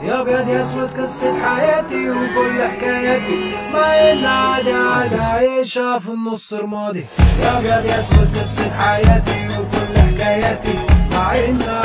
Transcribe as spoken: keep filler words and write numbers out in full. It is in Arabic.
يا ابيض يا اسود قصة حياتي وكل حكاياتي، مع ان عادي عادي عايشها في النص رمادي. يا ابيض يا اسود قصة حياتي وكل حكاياتي، مع ان